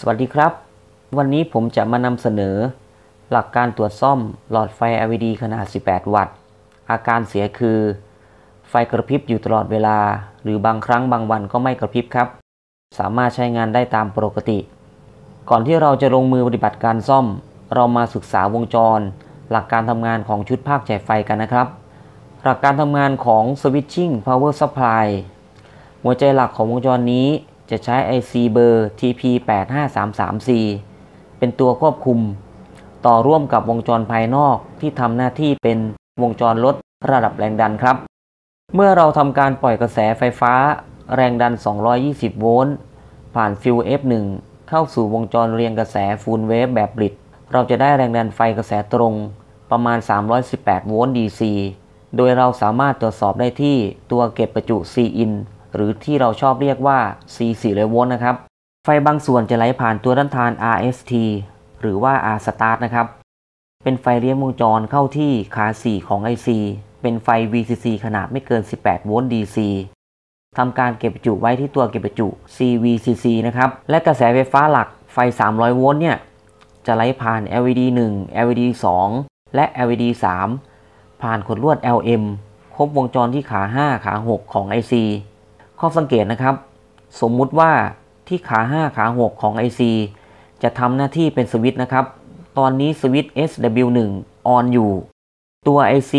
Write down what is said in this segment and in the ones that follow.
วัสดีครับวันนี้ผมจะมานำเสนอหลักการตรวจซ่อมหลอดไฟ LED ขนาด 18 วัตต์อาการเสียคือไฟกระพริบอยู่ตลอดเวลาหรือบางครั้งบางวันก็ไม่กระพริบครับสามารถใช้งานได้ตามปกติก่อนที่เราจะลงมือปฏิบัติการซ่อมเรามาศึกษาวงจรหลักการทำงานของชุดภาคจ่ายไฟกันนะครับหลักการทำงานของ Switching Power Supply หัวใจหลักของวงจรนี้จะใช้ IC เบอร์ TP8533C เป็นตัวควบคุมต่อร่วมกับวงจรภายนอกที่ทำหน้าที่เป็นวงจรลดระดับแรงดันครับเมื่อเราทำการปล่อยกระแสไฟฟ้าแรงดัน220โวลต์ผ่านฟิว F1 เข้าสู่วงจรเรียงกระแสฟูลเวฟแบบบริดเราจะได้แรงดันไฟกระแสตรงประมาณ318โวลต์ DC โดยเราสามารถตรวจสอบได้ที่ตัวเก็บประจุ C-in หรือที่เราชอบเรียกว่า C400 โวลต์นะครับไฟบางส่วนจะไหลผ่านตัวต้านทาน RST หรือว่า R-Start นะครับเป็นไฟเลี้ยงวงจรเข้าที่ขา4ของ IC เป็นไฟ VCC ขนาดไม่เกิน18โวลต์ DC ทำการเก็บประจุไว้ที่ตัวเก็บประจุ CVCC นะครับและกระแสไฟฟ้าหลักไฟ300โวลต์เนี่ยจะไหลผ่าน LED 1 LED 2 และ LED 3 ผ่านขดลวด LM ครบวงจรที่ขา5ขา6ของ IC ข้อสังเกตนะครับสมมุติว่าที่ขา5ขา6ของ IC จะทำหน้าที่เป็นสวิตช์นะครับตอนนี้สวิตช์ SW1 ออนอยู่ตัว IC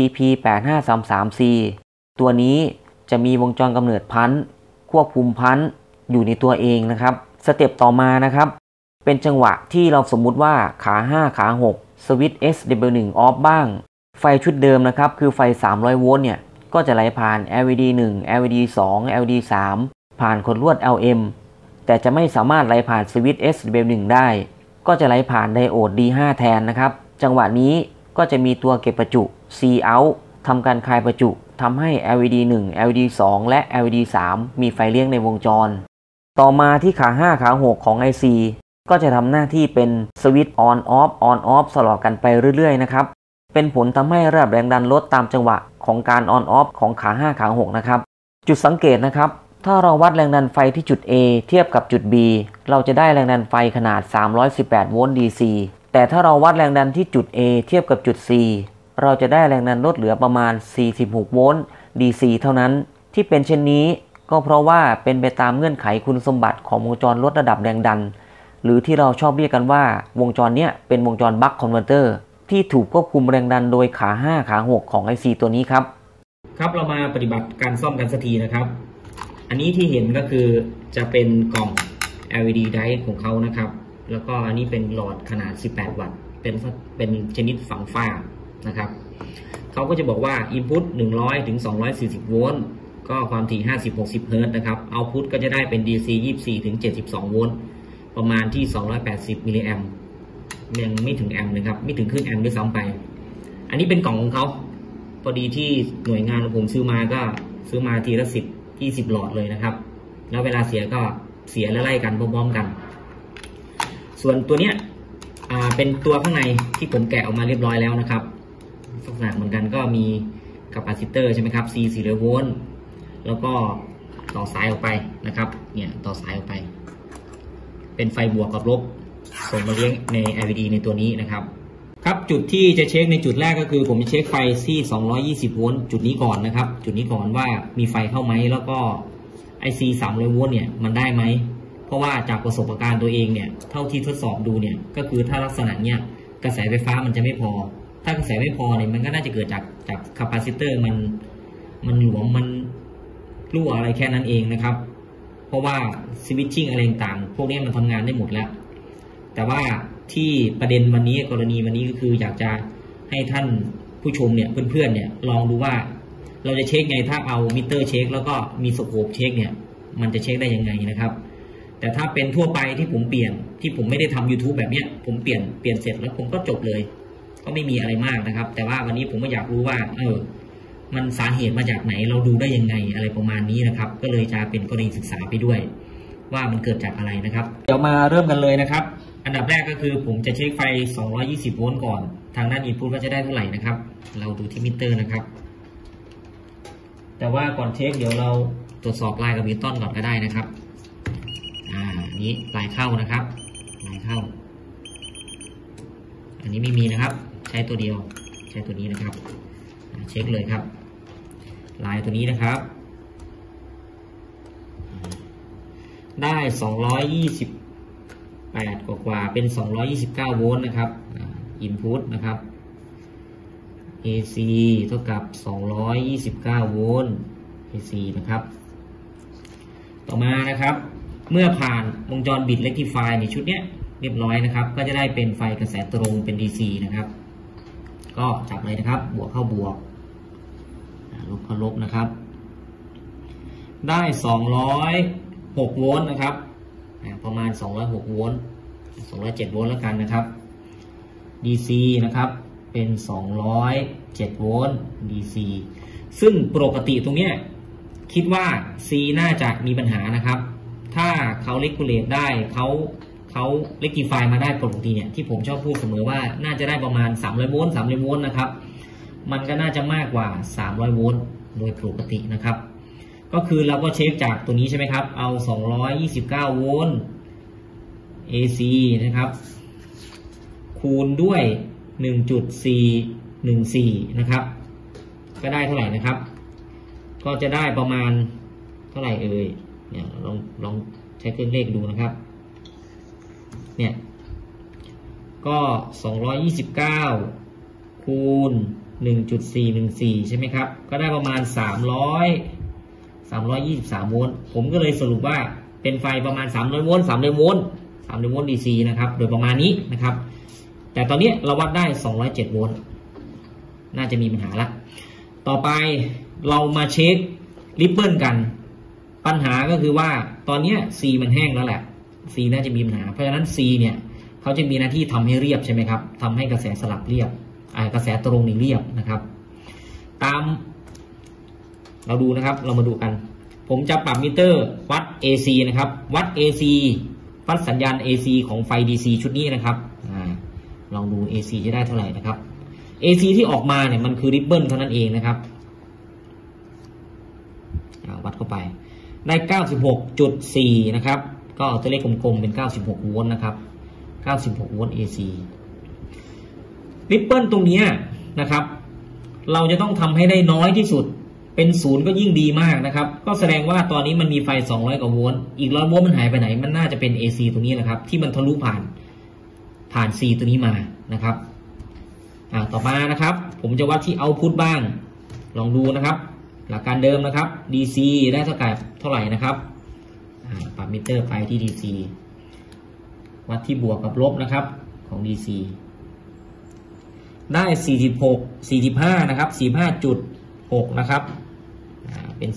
TP8533C ตัวนี้จะมีวงจรกำเนิดพันธุ์ควบคุมพันธุ์อยู่ในตัวเองนะครับสเต็ปต่อมานะครับเป็นจังหวะที่เราสมมุติว่าขา5ขา6สวิตช์ SW1 ออฟบ้างไฟชุดเดิมนะครับคือไฟ300โวลต์เนี่ยก็จะไหลผ่าน LED 1 LED 2 LED 3 ผ่านขดลวด LM แต่จะไม่สามารถไหลผ่านสวิตช์ SW1 ได้ก็จะไหลผ่านไดโอด D5 แทนนะครับจังหวะนี้ก็จะมีตัวเก็บประจุ C-out ทำการคลายประจุทำให้ LED 1 LED 2 และ LED 3 มีไฟเลี้ยงในวงจรต่อมาที่ขา5ขา6ของ IC ก็จะทำหน้าที่เป็นสวิตช์ on off on off สลับกันไปเรื่อยๆนะครับเป็นผลทำให้ระดับแรงดันลดตามจังหวะของการ on off ของขา5ขา6นะครับจุดสังเกตนะครับถ้าเราวัดแรงดันไฟที่จุด A เทียบกับจุด B เราจะได้แรงดันไฟขนาด318โวลต์ DC แต่ถ้าเราวัดแรงดันที่จุด A เทียบกับจุด C เราจะได้แรงดันลดเหลือประมาณ46โวลต์ DC เท่านั้นที่เป็นเช่นนี้ก็เพราะว่าเป็นไปตามเงื่อนไขคุณสมบัติของวงจรลดระดับแรงดันหรือที่เราชอบเรียกกันว่าวงจรเนี้ยเป็นวงจรบัคคอนเวอร์เตอร์ที่ถูกควบคุมแรงดันโดยขา5ขา6ของ IC ตัวนี้ครับเรามาปฏิบัติการซ่อมกันสักทีนะครับอันนี้ที่เห็นก็คือจะเป็นกล่อง LED drive ของเขานะครับแล้วก็อันนี้เป็นหลอดขนาด18วัตต์เป็นชนิดฝังฝ้านะครับเขาก็จะบอกว่า input 100 ถึง 240 โวลต์ก็ความถี่ 50-60 เฮิรตซ์นะครับ output ก็จะได้เป็น DC 24 ถึง 72 โวลต์ประมาณที่ 280 มิลลิแอมป์ยังไม่ถึงแอมป์นะครับไม่ถึงครึ่งแอมป์ด้วยซ้ำไปอันนี้เป็นกล่องของเขาพอดีที่หน่วยงานผมซื้อมาก็ซื้อมาทีละ10-20 หลอดเลยนะครับแล้วเวลาเสียก็เสียไล่ๆกันพร้อมๆกันส่วนตัวเนี้ยเป็นตัวข้างในที่ผมแกะออกมาเรียบร้อยแล้วนะครับลักษณะเหมือนกันก็มีคาปาซิเตอร์ใช่ไหมครับ C400 โวลต์แล้วก็ต่อสายออกไปนะครับเนี่ยต่อสายออกไปเป็นไฟบวกกับลบส่งมาเลี้ยงใน LED ในตัวนี้นะครับจุดที่จะเช็คในจุดแรกก็คือผมจะเช็คไฟที่220โวลต์จุดนี้ก่อนนะครับจุดนี้ก่อนว่ามีไฟเข้าไหมแล้วก็ IC 300โวลต์เนี่ยมันได้ไหมเพราะว่าจากประสบการณ์ตัวเองเนี่ยเท่าที่ทดสอบดูเนี่ยก็คือถ้าลักษณะเนี้ยกระแสไฟฟ้ามันจะไม่พอถ้ากระแสไม่พอเนี่ยมันก็น่าจะเกิดจากคาปาซิเตอร์มันหลวมมันรั่วอะไรแค่นั้นเองนะครับเพราะว่าสวิตชิ่งอะไรต่างพวกนี้มันทำงานได้หมดแล้วแต่ว่าที่ประเด็นวันนี้กรณีวันนี้ก็คืออยากจะให้ท่านผู้ชมเนี่ยเพื่อนๆเนี่ยลองดูว่าเราจะเช็คไงถ้าเอามิเตอร์เช็คแล้วก็มีสโคปเช็คเนี่ยมันจะเช็คได้ยังไงนะครับแต่ถ้าเป็นทั่วไปที่ผมเปลี่ยนที่ผมไม่ได้ทำ YouTube แบบเนี้ยผมเปลี่ยนเสร็จแล้วผมก็จบเลยก็ไม่มีอะไรมากนะครับแต่ว่าวันนี้ผมก็อยากรู้ว่ามันสาเหตุมาจากไหนเราดูได้ยังไงอะไรประมาณนี้นะครับก็เลยจะเป็นกรณีศึกษาไปด้วยว่ามันเกิดจากอะไรนะครับเดี๋ยวมาเริ่มกันเลยนะครับอันดับแรกก็คือผมจะเช็คไฟ220โวลต์ก่อนทางด้านอินพุตก็จะได้เท่าไหร่นะครับเราดูที่มิเตอร์นะครับแต่ว่าก่อนเช็คเดี๋ยวเราตรวจสอบลายกับนิวตันก่อนก็ได้นะครับนี้ลายเข้านะครับลายเข้าอันนี้ไม่มีนะครับใช้ตัวเดียวใช้ตัวนี้นะครับเช็คเลยครับลายตัวนี้นะครับได้228กว่าเป็น229โวลต์นะครับinput นะครับ AC เท่ากับ229โวลต์ AC นะครับต่อมานะครับเมื่อผ่านวงจรบิด rectifier ในชุดนี้เรียบร้อยนะครับก็จะได้เป็นไฟกระแสตรงเป็น DC นะครับก็จับเลยนะครับบวกเข้าบวกลบเข้าลบนะครับได้206โวลต์นะครับประมาณ206โวลต์207โวลต์แล้วกันนะครับ DC นะครับเป็น207โวลต์ DC ซึ่งปกติตรงเนี้ยคิดว่า C น่าจะมีปัญหานะครับถ้าเขาเลกูเลตได้เขาเลกติฟายมาได้ปกติเนี่ยที่ผมชอบพูดเสมอว่าน่าจะได้ประมาณ300โวลต์300โวลต์นะครับมันก็น่าจะมากกว่า300โวลต์โดยปกตินะครับก็คือเราก็เช็คจากตัวนี้ใช่ไหมครับเอา229โวลต์ AC นะครับคูณด้วย 1.414 นะครับก็ได้เท่าไหร่นะครับก็จะได้ประมาณเท่าไหร่เอ่ยเนี่ยลองใช้เครื่องเลขดูนะครับเนี่ยก็229คูณ 1.414 ใช่ไหมครับก็ได้ประมาณ323โวลต์ผมก็เลยสรุปว่าเป็นไฟประมาณ300โวลต์300โวลต์300โวลต์ DC นะครับโดยประมาณนี้นะครับแต่ตอนนี้เราวัดได้207โวลต์น่าจะมีปัญหาละต่อไปเรามาเช็คริปเปิลกันปัญหาก็คือว่าตอนนี้ C มันแห้งแล้วแหละ C น่าจะมีปัญหาเพราะฉะนั้น C เนี่ยเขาจะมีหน้าที่ทำให้เรียบใช่ไหมครับทำให้กระแสสลับเรียบกระแสตรงนี้เรียบนะครับตามเราดูนะครับเรามาดูกันผมจะปรับมิเตอร์วัด AC นะครับวัด AC วัดสัญญาณ AC ของไฟ DC ชุดนี้นะครับลองดู AC จะได้เท่าไหร่นะครับ AC ที่ออกมาเนี่ยมันคือริปเปิลเท่านั้นเองนะครับวัดเข้าไปได้ 96.4 นะครับก็เอาตัวเลขกลมๆเป็น96โวลต์นะครับ96โวลต์ AC ริปเปิลตรงนี้นะครับเราจะต้องทำให้ได้น้อยที่สุดเป็น0ก็ยิ่งดีมากนะครับก็แสดงว่าตอนนี้มันมีไฟ200กว่าโวลต์อีก100โวลต์มันหายไปไหนมันน่าจะเป็น AC ตรงนี้แหละครับที่มันทะลุผ่าน C ตัวนี้มานะครับต่อมานะครับผมจะวัดที่ Output บ้างลองดูนะครับหลักการเดิมนะครับ DC ได้เท่าไหร่นะครับปรับมิเตอร์ไปที่ DC วัดที่บวกกับลบนะครับของ DC ได้45นะครับ 45.6 นะครับเป็น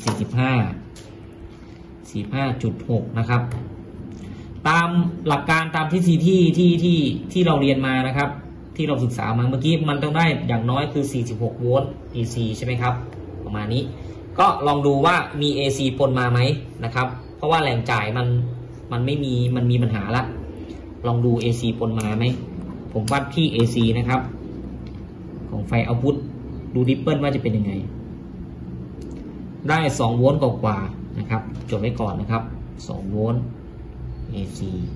45.6 นะครับตามหลักการตามทฤษฎีที่เราเรียนมานะครับที่เราศึกษามาเมื่อกี้มันต้องได้อย่างน้อยคือ46โวลต์ AC ใช่ไหมครับประมาณนี้ก็ลองดูว่ามี AC ปนมาไหมนะครับเพราะว่าแหล่งจ่ายมันไม่มีมันมีปัญหาละลองดู AC ปนมาไหมผมวัดที่ AC นะครับของไฟเอาท์พุตดูริปเปิลว่าจะเป็นยังไงได้2โวลต์กว่านะครับจดไว้ก่อนนะครับ2โวลต์ AC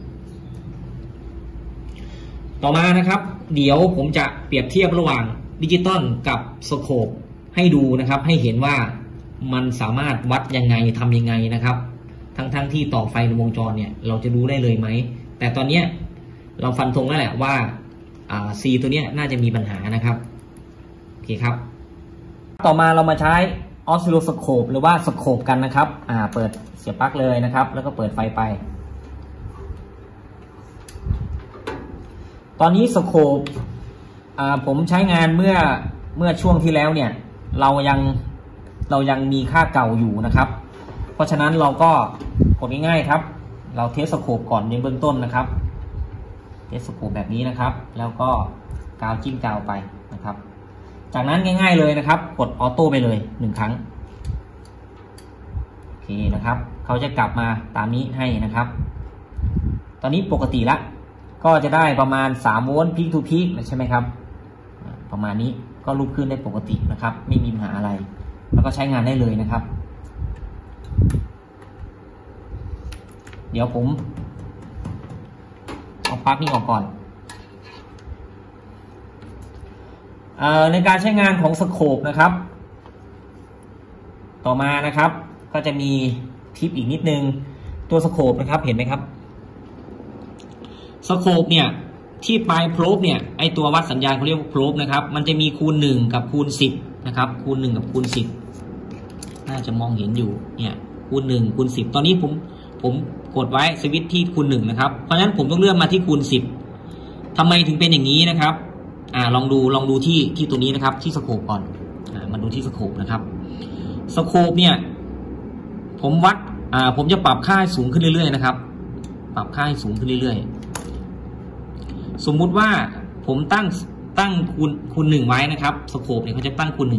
ต่อมานะครับเดี๋ยวผมจะเปรียบเทียบระหว่างดิจิตอลกับสโคปให้ดูนะครับให้เห็นว่ามันสามารถวัดยังไงทำยังไงนะครับทั้งที่ต่อไฟในวงจรเนี่ยเราจะรู้ได้เลยไหมแต่ตอนนี้เราฟันธงแล้วแหละว่าC ตัวนี้น่าจะมีปัญหานะครับโอเคครับต่อมาเรามาใช้ออสซิลโลสโคปหรือว่าสโคปกันนะครับเปิดเสียบปลั๊กเลยนะครับแล้วก็เปิดไฟไปตอนนี้สโคปผมใช้งานเมื่อช่วงที่แล้วเนี่ยเรายังมีค่าเก่าอยู่นะครับเพราะฉะนั้นเราก็กดง่ายๆครับเราเทสสโคปก่อนในเบื้องต้นนะครับเทสสโคปแบบนี้นะครับแล้วก็กาวจิ้มกาวไปนะครับจากนั้นง่ายๆเลยนะครับกดออโต้ไปเลย1ครั้งโอเคนะครับเขาจะกลับมาตามนี้ให้นะครับตอนนี้ปกติละก็จะได้ประมาณ3โวลต์พีคทูพีคใช่ไหมครับประมาณนี้ก็ลุกขึ้นได้ปกตินะครับไม่มีปัญหาอะไรแล้วก็ใช้งานได้เลยนะครับเดี๋ยวผมเอาปลั๊กนี้ออกก่อนในการใช้งานของสโคปนะครับต่อมานะครับก็จะมีทิปอีกนิดนึงตัวสโคปนะครับเห็นไหมครับสโคปเนี่ยที่ปลายโพลบเนี่ยไอตัววัดสัญญาณเขาเรียกว่าโพลบนะครับมันจะมีคูณ1กับคูณ10นะครับคูณ1กับคูณ10น่าจะมองเห็นอยู่เนี่ยคูณ1คูณ10ตอนนี้ผมกดไว้สวิตช์ที่คูณ1นะครับเพราะฉะนั้นผมต้องเลื่อนมาที่คูณ10ทำไมถึงเป็นอย่างนี้นะครับลองดูที่ตัวนี้นะครับที่สโคปก่อนมาดูที่สโคปนะครับสโคปเนี่ยผมจะปรับค่าให้สูงขึ้นเรื่อยๆนะครับปรับค่าให้สูงขึ้นเรื่อยๆสมมุติว่าผมตั้งคูณ1ไว้นะครับสโคปเนี่ยเขาจะตั้งคูณ1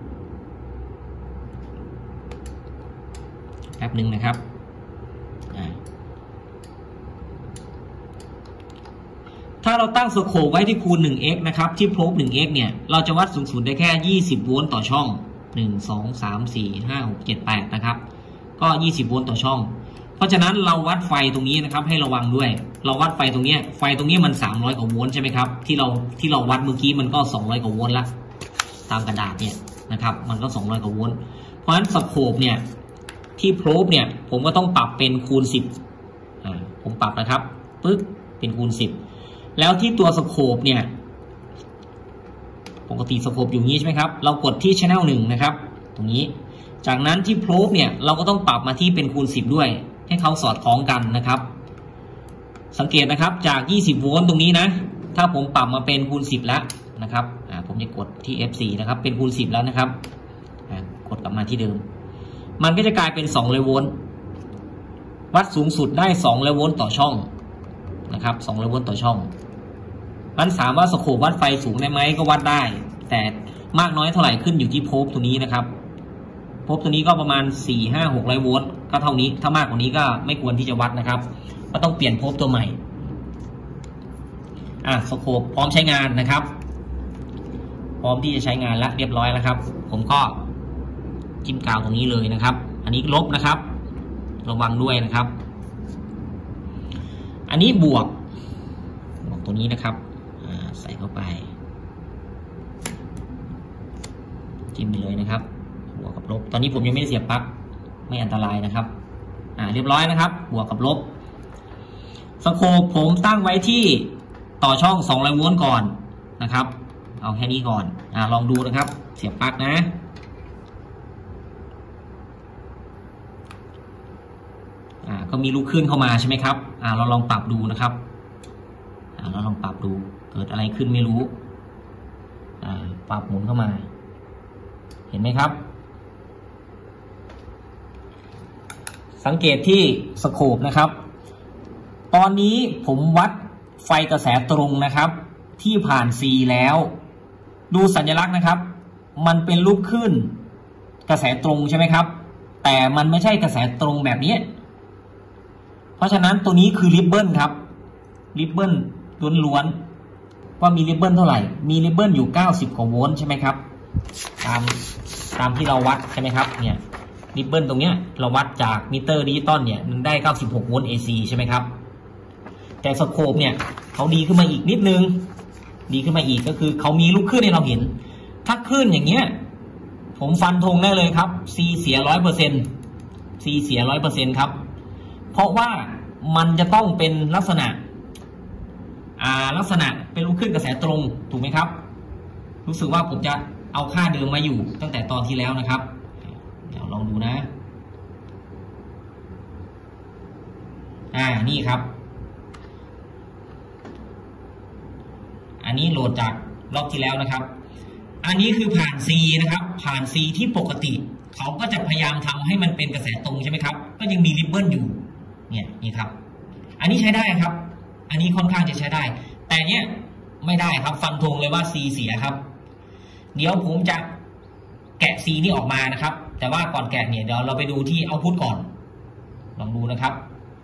แป๊บหนึ่งนะครับถ้าเราตั้งสโคปไว้ที่คูณ 1x นะครับที่โพลบ 1x เนี่ยเราจะวัดสูงสุดได้แค่20โวลต์ต่อช่อง1 2 3 4 5 6 7 8นะครับก็20โวลต์ต่อช่องเพราะฉะนั้นเราวัดไฟตรงนี้นะครับให้ระวังด้วยเราวัดไฟตรงนี้มัน300กว่าโวลต์ใช่ไหมครับที่เราวัดเมื่อกี้มันก็200กว่าโวลต์ละตามกระดาษเนี่ยนะครับมันก็200กว่าโวลต์เพราะฉะนั้นสโคปเนี่ยที่โพลบเนี่ยผมก็ต้องปรับเป็นคูณ10ผมปรับนะครับปึ๊บเป็นคูณ10แล้วที่ตัวสโคปเนี่ยปกติสโคปอยู่นี้ใช่ไหมครับเรากดที่ Channel 1นะครับตรงนี้จากนั้นที่โพลบเนี่ยเราก็ต้องปรับมาที่เป็นคูณ10ด้วยให้เขาสอดคล้องกันนะครับสังเกตนะครับจาก20โวลต์ตรงนี้นะถ้าผมปรับมาเป็นคูณ10แล้วนะครับผมจะกดที่ F4 นะครับเป็นคูณ10แล้วนะครับกดกลับมาที่เดิมมันก็จะกลายเป็น200โวลต์วัดสูงสุดได้200โวลต์ต่อช่องนะครับ200โวลต์ต่อช่องมันถามว่าสโคปวัดไฟสูงได้ไหมก็วัดได้แต่มากน้อยเท่าไหร่ขึ้นอยู่ที่โพลบตัวนี้นะครับโพลบตัวนี้ก็ประมาณ 4-5-600 โวลต์ก็เท่านี้ถ้ามากกว่านี้ก็ไม่ควรที่จะวัดนะครับก็ต้องเปลี่ยนโพลบตัวใหม่สโคปพร้อมใช้งานนะครับพร้อมที่จะใช้งานแล้วเรียบร้อยแล้วครับผมก็จิ้มกาวตรงนี้เลยนะครับอันนี้ลบนะครับระวังด้วยนะครับอันนี้บวกตัวนี้นะครับใส่เข้าไปจิ้มไปเลยนะครับบวกกับลบตอนนี้ผมยังไม่ได้เสียบปลั๊กไม่อันตรายนะครับเรียบร้อยนะครับบวกกับลบสโคปผมตั้งไว้ที่ต่อช่อง200โวลต์ก่อนนะครับเอาแค่นี้ก่อนลองดูนะครับเสียบปลั๊กนะก็มีลูกขึ้นเข้ามาใช่ไหมครับเราลองปรับดูนะครับเราลองปรับดูเกิดอะไรขึ้นไม่รู้ปรับหมุนเข้ามาเห็นไหมครับสังเกตที่สโคปนะครับตอนนี้ผมวัดไฟกระแสตรงนะครับที่ผ่าน C แล้วดูสัญลักษณ์นะครับมันเป็นลูกขึ้นกระแสตรงใช่ไหมครับแต่มันไม่ใช่กระแสตรงแบบนี้เพราะฉะนั้นตัวนี้คือริบเบิลครับริบเบิลล้วนๆว่ามีริบเบิลเท่าไหร่มีริบเบิลอยู่90กว่าโวลต์ใช่ไหมครับตามที่เราวัดใช่ไหมครับเนี่ยริบเบิลตรงเนี้ยเราวัดจากมิเตอร์ดิจิตอลเนี่ยมันได้96โวลต์ AC ใช่ไหมครับแต่สโคปเนี่ยเขาดีขึ้นมาอีกนิดนึงดีขึ้นมาอีกก็คือเขามีลูกคลื่นให้เราเห็นถ้าคลื่นอย่างเงี้ยผมฟันธงได้เลยครับ C เสีย 100% C เสีย 100% ครับเพราะว่ามันจะต้องเป็นลักษณะเป็นลูกคลื่นกระแสตรงถูกไหมครับรู้สึกว่าผมจะเอาค่าเดิมมาอยู่ตั้งแต่ตอนที่แล้วนะครับเดี๋ยวลองดูนะนี่ครับอันนี้โหลดจากรอบที่แล้วนะครับอันนี้คือผ่าน C นะครับผ่าน C ที่ปกติเขาก็จะพยายามทำให้มันเป็นกระแสตรงใช่ไหมครับก็ยังมีริบเบิลอยู่เนี่ยนี่ครับอันนี้ใช้ได้ครับอันนี้ค่อนข้างจะใช้ได้แต่เนี้ยไม่ได้ครับฟันธงเลยว่า C เสียครับเดี๋ยวผมจะแกะ C นี่ออกมานะครับแต่ว่าก่อนแกะเนี่ยเดี๋ยวเราไปดูที่เอาท์พุตก่อนลองดูนะครับ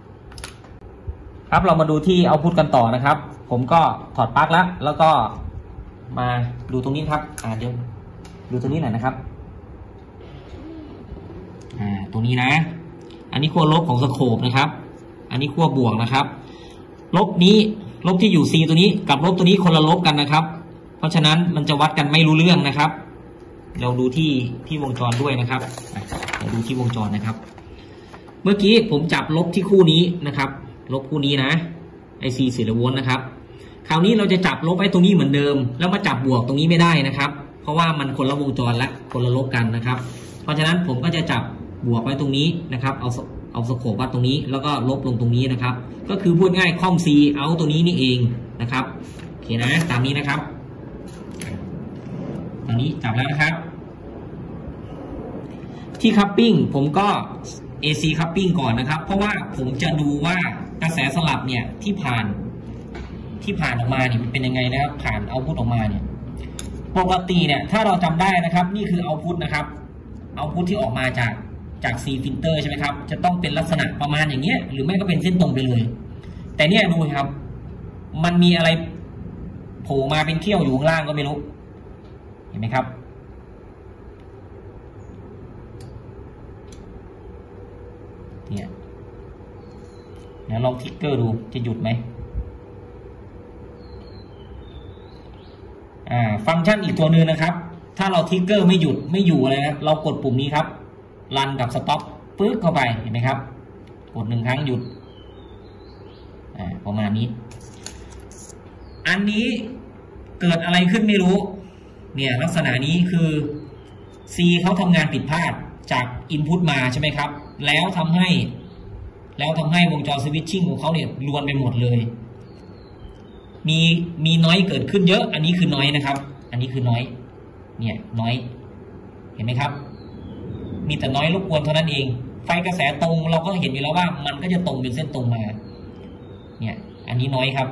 เรามาดูที่เอาท์พุตกันต่อนะครับผมก็ถอดปลั๊กแล้วก็มาดูตรงนี้ครับเดี๋ยวดูตรงนี้หน่อยนะครับตรงนี้นะอันนี้ขั้วลบของสโคปนะครับอันนี้ขั้วบวกนะครับลบนี้ลบที่อยู่ C ตัวนี้กับลบตัวนี้คนละลบกันนะครับเพราะฉะนั้นมันจะวัดกันไม่รู้เรื่องนะครับเราดูที่วงจรด้วยนะครับเราดูที่วงจรนะครับเมื่อกี้ผมจับลบที่คู่นี้นะครับลบคู่นี้นะ IC 4 โวลต์นะครับคราวนี้เราจะจับลบไว้ตรงนี้เหมือนเดิมแล้วมาจับบวกตรงนี้ไม่ได้นะครับเพราะว่ามันคนละวงจรและคนละลบกันนะครับเพราะฉะนั้นผมก็จะจับบวกไว้ตรงนี้นะครับเอาสโคปวัดตรงนี้แล้วก็ลบลงตรงนี้นะครับก็คือพูดง่ายคอม C เอาตัวนี้นี่เองนะครับโอเคนะตามนี้นะครับตอนนี้จับแล้วนะครับที่คัพปิ้งผมก็ AC คัพปิ้งก่อนนะครับเพราะว่าผมจะดูว่ากระแสสลับเนี่ยที่ผ่านออกมาเนี่ยเป็นยังไงนะครับผ่านเอาพุทออกมาเนี่ยปกติเนี่ยถ้าเราจำได้นะครับนี่คือเอาพุทนะครับเอาพุทที่ออกมาจาก C filter ใช่ไหมครับจะต้องเป็นลักษณะประมาณอย่างเงี้ยหรือไม่ก็เป็นเส้นตรงไปเลยแต่เนี่ยดูครับมันมีอะไรโผล่มาเป็นเขี้ยวอยู่ข้างล่างก็ไม่รู้เห็นไหมครับเนี่ยเดี๋ยวลองทิกเกอร์ดูจะหยุดไหมฟังก์ชันอีกตัวนึงนะครับถ้าเราทิกเกอร์ไม่หยุดไม่อยู่อะไรนะเรากดปุ่มนี้ครับรันกับสต็อปปึ๊กเข้าไปเห็นไหมครับกด1 ครั้งหยุดประมาณนี้อันนี้เกิดอะไรขึ้นไม่รู้เนี่ยลักษณะนี้คือ C เขาทำงานผิดพลาดจาก Input มาใช่ไหมครับแล้วทำให้วงจรสวิตชิ่งของเขาเนี่ยรวนไปหมดเลยมีน้อยเกิดขึ้นเยอะอันนี้คือน้อยนะครับอันนี้คือน้อยเนี่ยน้อยเห็นไหมครับมีแต่น้อยรบกวนเท่านั้นเองไฟกระแสตรงเราก็เห็นอยู่แล้วว่ามันก็จะตรงเป็นเส้นตรงมาเนี่ยอันนี้น้อยครับ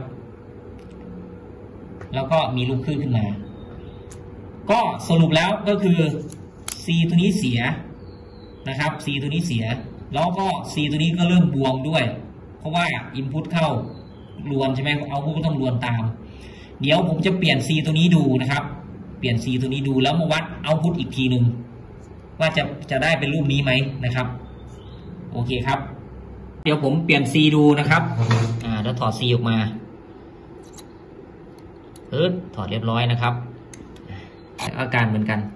แล้วก็มีลูกคลื่นขึ้นมาก็สรุปแล้วก็คือ C ตัวนี้เสียนะครับ C ตัวนี้เสียแล้วก็ C ตัวนี้ก็เริ่มบวมด้วยเพราะว่า Input เข้ารวนใช่ไหมเอาพุทก็ต้องรวนตามเดี๋ยวผมจะเปลี่ยน C ตัวนี้ดูนะครับเปลี่ยน C ตัวนี้ดูแล้วมาวัดเอาพุทอีกทีหนึ่งว่าจะได้เป็นรูปนี้ไหมนะครับโอเคครับเดี๋ยวผมเปลี่ยน C ดูนะครับแล้วถอด C ออกมาถอดเรียบร้อยนะครับอาการเหมือนกัน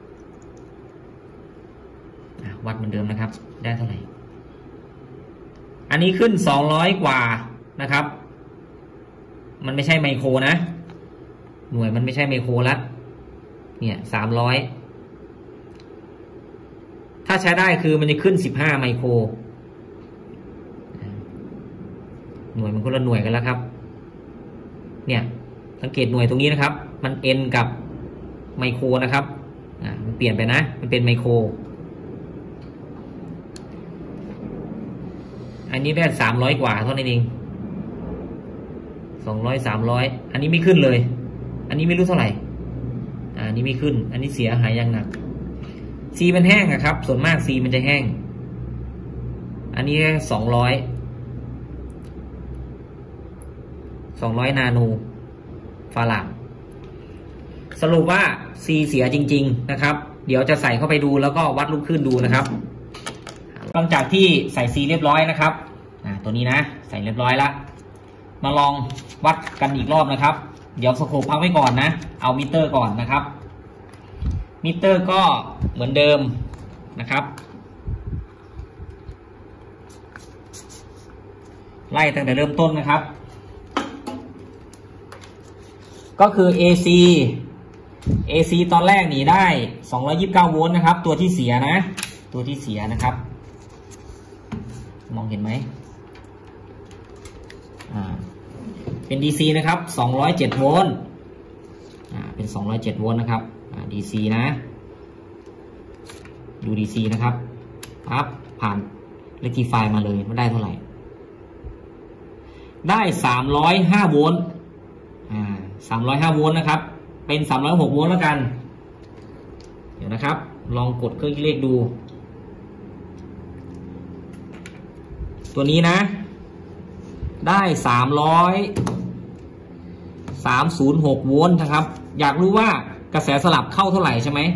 วัดเหมือนเดิมนะครับได้เท่าไหร่อันนี้ขึ้น200กว่านะครับมันไม่ใช่ไมโครนะหน่วยมันไม่ใช่ไมโครละเนี่ย300ถ้าใช้ได้คือมันจะขึ้น15ไมโครหน่วยมันคนละหน่วยกันแล้วครับเนี่ยสังเกตหน่วยตรงนี้นะครับมัน N กับไมโครนะครับมันเปลี่ยนไปนะมันเป็นไมโครอันนี้ได้300กว่าเท่านั้นเอง200 300อันนี้ไม่ขึ้นเลยอันนี้ไม่รู้เท่าไหร่อันนี้ไม่ขึ้นอันนี้เสียหายอย่างหนัก C มันแห้งครับส่วนมาก C มันจะแห้งอันนี้แค่200นาโนฟาราดสรุปว่า C เสียจริงๆนะครับเดี๋ยวจะใส่เข้าไปดูแล้วก็วัดลูกคลื่นดูนะครับหลังจากที่ใส่ C เรียบร้อยนะครับตัวนี้นะใส่เรียบร้อยแล้วมาลองวัดกันอีกรอบนะครับเดี๋ยวสโคปพักไว้ก่อนนะเอามิเตอร์ก่อนนะครับมิเตอร์ก็เหมือนเดิมนะครับไล่ตั้งแต่เริ่มต้นนะครับก็คือ AC ตอนแรกนี่ได้229โวลต์นะครับตัวที่เสียนะตัวที่เสียนะครับมองเห็นไหมเป็น DC นะครับ207โวลต์เป็น207โวลต์นะครับDC นะดู DC นะครับครับผ่าน rectify มาเลยไม่ได้เท่าไหร่ได้305โวลต์305โวลต์นะครับเป็น306โวลต์แล้วกันเดี๋ยวนะครับลองกดเครื่องคิดเลขดูตัวนี้นะได้306โวลต์นะครับอยากรู้ว่ากระแสสลับเข้าเท่าไหร่ใช่ไหม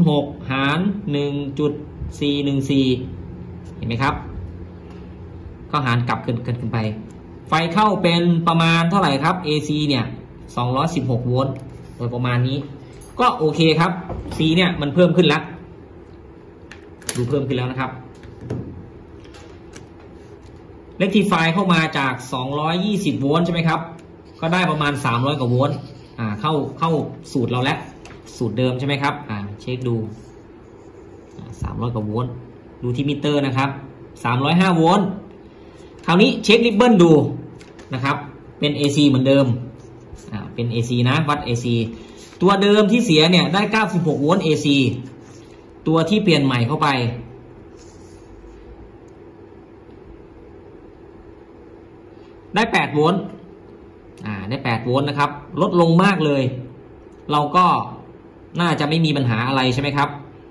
306หาร 1.414 เห็นไหมครับคก็หารกลับขึ้นไปไฟเข้าเป็นประมาณเท่าไหร่ครับ AC เนี่ย216โวลต์โดยประมาณนี้ก็โอเคครับ C เนี่ยมันเพิ่มขึ้นแล้วดูเพิ่มขึ้นแล้วนะครับเล็กที่ไฟเข้ามาจาก220โวลต์ใช่ไหมครับก็ได้ประมาณ300กว่าโวลต์เข้าสูตรเราแล้วสูตรเดิมใช่ไหมครับเช็คดู300กว่าโวลต์ดูที่มิเตอร์นะครับ305โวลต์คราวนี้เช็คริบเบิลดูนะครับเป็น AC เหมือนเดิมเป็น AC นะวัด AC ตัวเดิมที่เสียเนี่ยได้96โวลต์ AC ตัวที่เปลี่ยนใหม่เข้าไปได้8โวลต์ได้8โวลต์นะครับลดลงมากเลยเราก็น่าจะไม่มีปัญหาอะไรใช่ไหมครับ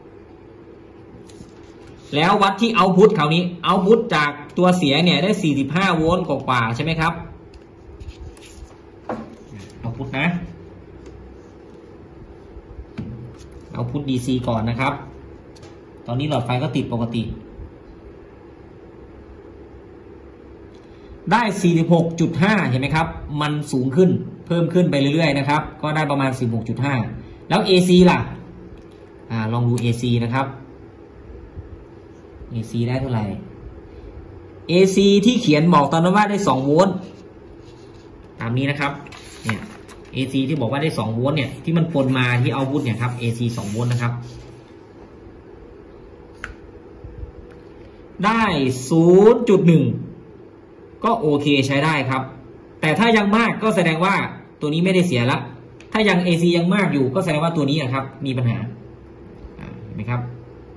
แล้ววัดที่เอาท์พุตคราวนี้เอาท์พุตจากตัวเสียเนี่ยได้45โวลต์กว่าใช่ไหมครับเอาท์พุตนะเอาท์พุต DC ก่อนนะครับตอนนี้หลอดไฟก็ติดปกติได้ 46.5 เห็นไหมครับมันสูงขึ้นเพิ่มขึ้นไปเรื่อยๆนะครับก็ได้ประมาณ 16.5 แล้ว AC ล่ะลองดู AC นะครับ AC ได้เท่าไหร่ AC ที่เขียนบอกตอนนั้นว่าได้2โวลต์ตามนี้นะครับเนี่ย AC ที่บอกว่าได้2โวลต์เนี่ยที่มันปนมาที่เอาท์พุตเนี่ยครับ AC 2โวลต์นะครับได้ 0.1 ก็โอเคใช้ได้ครับแต่ถ้ายังมากก็แสดงว่าตัวนี้ไม่ได้เสียละถ้ายัง AC ยังมากอยู่ก็แสดงว่าตัวนี้ครับมีปัญหาเห็นไหมครับ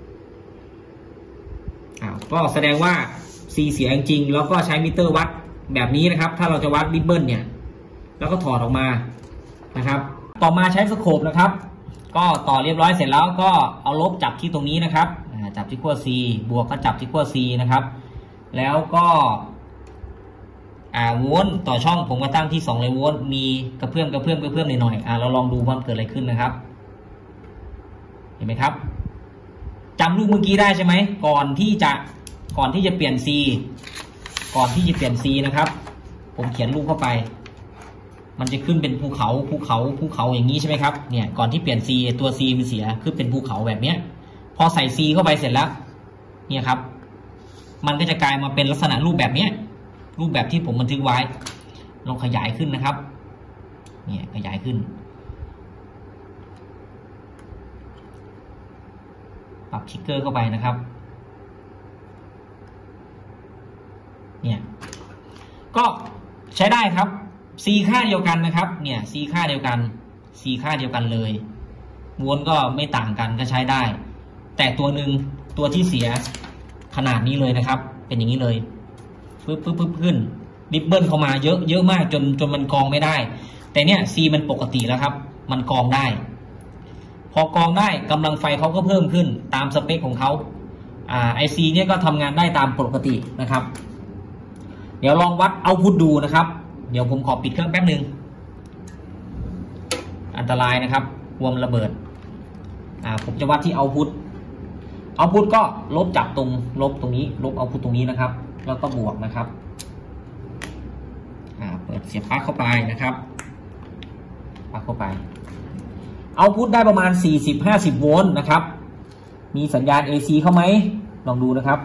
ก็แสดงว่า C เสียจริงๆแล้วก็ใช้มิเตอร์วัดแบบนี้นะครับถ้าเราจะวัดริบเบิลเนี่ยแล้วก็ถอดออกมานะครับต่อมาใช้สโคปนะครับก็ต่อเรียบร้อยเสร็จแล้วก็เอาลบจับที่ตรงนี้นะครับจับที่ขั้ว C บวกก็จับที่ขั้ว C นะครับแล้วก็โวลต์ต่อช่องผมก็ตั้งที่200โวลต์มีกระเพื่อมหน่อยเราลองดูว่ามันเกิดอะไรขึ้นนะครับเห็นไหมครับจำลูกเมื่อกี้ได้ใช่ไหมก่อนที่จะเปลี่ยน C นะครับผมเขียนรูปเข้าไปมันจะขึ้นเป็นภูเขาอย่างนี้ใช่ไหมครับเนี่ยก่อนที่เปลี่ยน C ตัว C มันเสียขึ้นเป็นภูเขาแบบเนี้ยพอใส่ C เข้าไปเสร็จแล้วเนี่ยครับมันก็จะกลายมาเป็นลักษณะรูปแบบเนี้ยรูปแบบที่ผมบันทึกไว้ลองขยายขึ้นนะครับเนี่ยขยายขึ้นปรับทิกเกอร์เข้าไปนะครับเนี่ยก็ใช้ได้ครับ C ค่าเดียวกันนะครับเนี่ย C ค่าเดียวกันเลยโวลต์ก็ไม่ต่างกันก็ใช้ได้แต่ตัวที่เสียขนาดนี้เลยนะครับเป็นอย่างนี้เลยปึ๊บขึ้นริบเบิลเข้ามาเยอะมากจนมันกองไม่ได้แต่เนี่ย C มันปกติแล้วครับมันกองได้พอกองได้กำลังไฟเขาก็เพิ่มขึ้นตามสเปคของเขาIC เนี่ยก็ทำงานได้ตามปกตินะครับเดี๋ยวลองวัดเอาท์พุตดูนะครับเดี๋ยวผมขอปิดเครื่องแป๊บนึงอันตรายนะครับกลัวมันระเบิดผมจะวัดที่เอาท์พุตก็ลบจากตรงลบตรงนี้ลบเอาท์พุตตรงนี้นะครับแล้วก็บวกนะครับเปิดเสียบปลั๊กเข้าไปนะครับปลั๊กเข้าไปเอาท์พุตได้ประมาณ 40-50 โวลต์นะครับมีสัญญาณ AC เข้าไหมลองดูนะครับ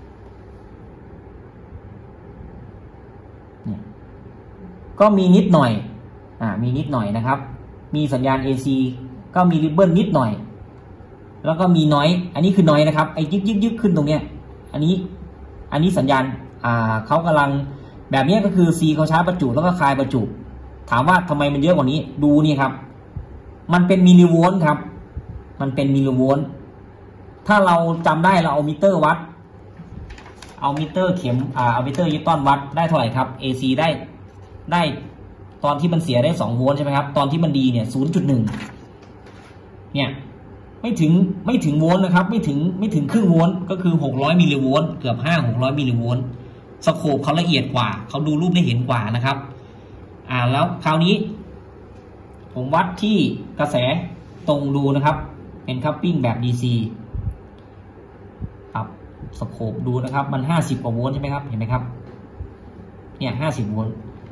ก็มีนิดหน่อยนะครับมีสัญญาณ AC ก็มีริบเบิลนิดหน่อยแล้วก็มีน้อยอันนี้คือน้อยนะครับไอ้ยึกขึ้นตรงเนี้ยอันนี้สัญญาณเขากำลังแบบนี้ก็คือ C เขาชาร์จประจุแล้วก็คลายประจุถามว่าทำไมมันเยอะกว่านี้ดูนี่ครับมันเป็นมิลลิโวลต์ครับมันเป็นมิลลิโวลต์ถ้าเราจำได้เราเอามิเตอร์วัดเอามิเตอร์เข็มเอามิเตอร์นิวตันวัดได้เท่าไหร่ครับ AC ได้ตอนที่มันเสียได้2โวลต์ใช่ไหมครับตอนที่มันดีเนี่ย 0.1 เนี่ยไม่ถึงโวลต์นะครับไม่ถึงครึ่งโวลต์ก็คือ600มิลลิโวลต์เกือบ600มิลลิโวลต์สโคปเขาละเอียดกว่าเขาดูรูปได้เห็นกว่านะครับแล้วคราวนี้ผมวัดที่กระแสตรงดูนะครับเป็นคัพปิ้งแบบ DC ปรับสโคปดูนะครับมัน50กว่าโวลต์ใช่ไหมครับเห็นไหมครับเนี่ย50 โวลต์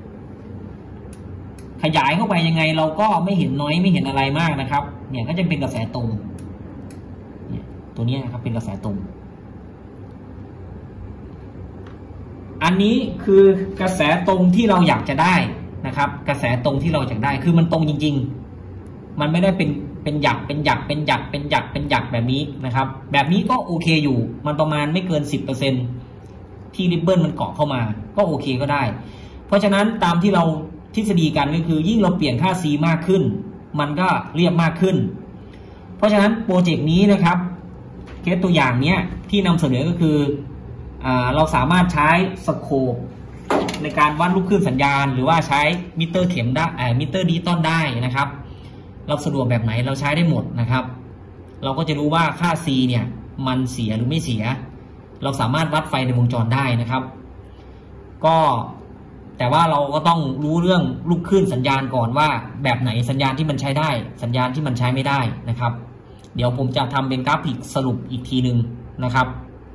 ขยายเข้าไปยังไงเราก็ไม่เห็นน้อยไม่เห็นอะไรมากนะครับเนี่ยก็จะเป็นกระแสตรงเนี่ยตัวนี้นะครับเป็นกระแสตรงอันนี้คือกระแสตรงที่เราอยากจะได้นะครับกระแสตรงที่เราอยากได้คือมันตรงจริงๆมันไม่ได้เป็นหยักแบบนี้นะครับแบบนี้ก็โอเคอยู่มันประมาณไม่เกิน 10% ที่ริบเบิลมันเกาะเข้ามาก็โอเคก็ได้เพราะฉะนั้นตามที่เราทฤษฎีกันก็คือยิ่งเราเปลี่ยนค่า C มากขึ้นมันก็เรียบมากขึ้นเพราะฉะนั้นโปรเจกต์นี้นะครับเคสตัวอย่างเนี้ยที่นำเสนอก็คือเราสามารถใช้สโคปในการวัดลูกคลื่นสัญญาณหรือว่าใช้มิเตอร์เข็มได้มิเตอร์ดิจิตอลได้นะครับเราสะดวกแบบไหนเราใช้ได้หมดนะครับเราก็จะรู้ว่าค่า C เนี่ยมันเสียหรือไม่เสียเราสามารถวัดไฟในวงจรได้นะครับก็แต่ว่าเราก็ต้องรู้เรื่องลูกคลื่นสัญญาณก่อนว่าแบบไหนสัญญาณที่มันใช้ได้สัญญาณที่มันใช้ไม่ได้นะครับเดี๋ยวผมจะทำเป็นกราฟิกสรุปอีกทีนึงนะครับ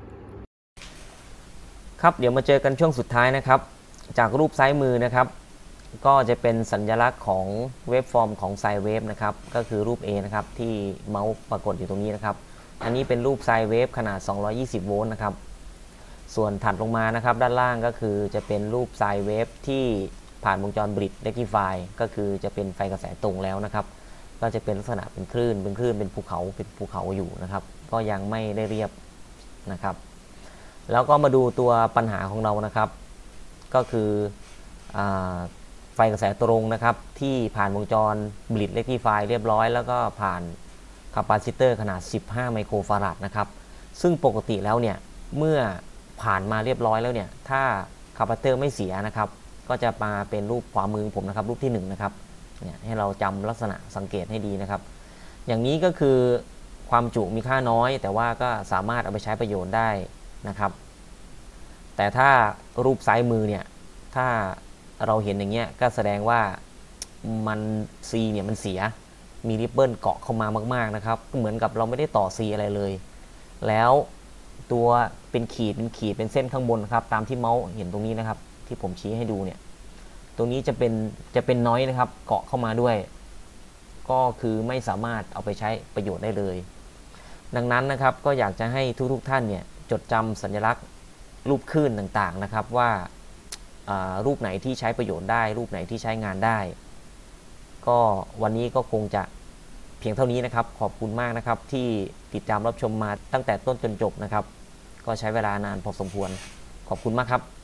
ครับเดี๋ยวมาเจอกันช่วงสุดท้ายนะครับจากรูปซ้ายมือนะครับก็จะเป็นสัญลักษณ์ของเวฟฟอร์มของไซน์เวฟนะครับก็คือรูป A นะครับที่เมาส์ปรากฏอยู่ตรงนี้นะครับอันนี้เป็นรูปไซน์เวฟขนาด220โวลต์นะครับส่วนถัดลงมานะครับด้านล่างก็คือจะเป็นรูปไซน์เวฟที่ผ่านวงจรบริดเรคทิฟายก็คือจะเป็นไฟกระแสตรงแล้วนะครับก็จะเป็นลักษณะเป็นคลื่นเป็นภูเขาอยู่นะครับก็ยังไม่ได้เรียบนะครับแล้วก็มาดูตัวปัญหาของเรานะครับก็คือไฟกระแสตรงนะครับที่ผ่านวงจรบริดเรคทิฟายเรียบร้อยแล้วก็ผ่านคาปาซิเตอร์ขนาด15ไมโครฟาราดนะครับซึ่งปกติแล้วเนี่ยเมื่อผ่านมาเรียบร้อยแล้วเนี่ยถ้าคาปาซิเตอร์ไม่เสียนะครับก็จะมาเป็นรูปขวามือผมนะครับรูปที่1นะครับเนี่ยให้เราจำลักษณะสังเกตให้ดีนะครับอย่างนี้ก็คือความจุมีค่าน้อยแต่ว่าก็สามารถเอาไปใช้ประโยชน์ได้นะครับแต่ถ้ารูปซ้ายมือเนี่ยถ้าเราเห็นอย่างเงี้ยก็แสดงว่ามัน C เนี่ยมันเสียมีริบเบิลเกาะเข้ามามากๆนะครับเหมือนกับเราไม่ได้ต่อ C อะไรเลยแล้วตัวเป็นขีดเป็นเส้นข้างบนครับตามที่เมาส์เห็นตรงนี้นะครับที่ผมชี้ให้ดูเนี่ยตรงนี้จะเป็นน้อยนะครับเกาะเข้ามาด้วยก็คือไม่สามารถเอาไปใช้ประโยชน์ได้เลยดังนั้นนะครับก็อยากจะให้ทุกท่านเนี่ยจดจำสัญลักษณ์รูปคลื่นต่างๆนะครับว่ารูปไหนที่ใช้ประโยชน์ได้รูปไหนที่ใช้งานได้ก็วันนี้ก็คงจะเพียงเท่านี้นะครับขอบคุณมากนะครับที่ติดตามรับชมมาตั้งแต่ต้นจนจบนะครับก็ใช้เวลานานพอสมควรขอบคุณมากครับ